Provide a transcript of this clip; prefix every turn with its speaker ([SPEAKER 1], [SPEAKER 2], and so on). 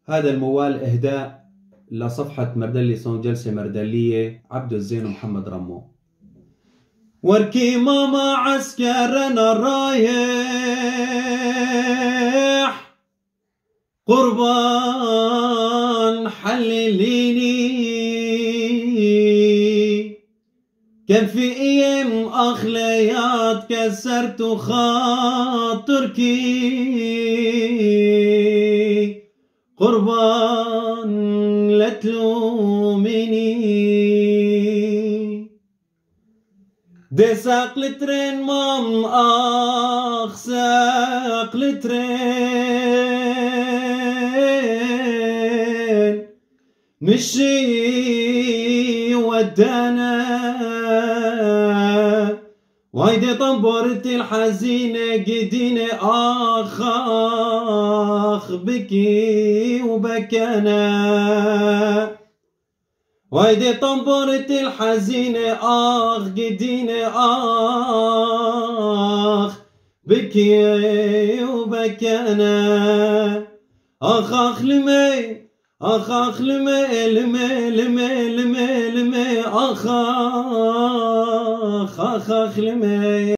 [SPEAKER 1] هذا الموال إهداء لصفحة مردلي صون جلسة مردلية عبد الزين ومحمد رمو. وركي ماما عسكرنا رايح قربان حلليني، كان في ايام اخليات كسرت خاطركي، قربان لا تلوميني. دي ساق الترين مام اخ ساق الترين مشي ودانا، وهيدي طنبورتي الحزينة قدينة آخ آخ بكي وبكانا، وهيدي طنبورتي الحزينة آخ قدينة آخ بكي وبكانا. آخ آخ لمي آخ آخ لمي لمي لمي لمي لمي آخ آخ آخ آخ لمي.